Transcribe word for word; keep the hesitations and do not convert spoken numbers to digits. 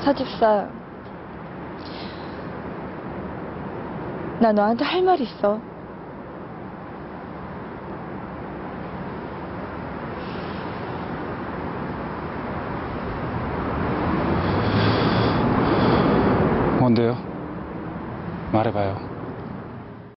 사집사, 나 너한테 할 말 있어. 뭔데요? 말해봐요.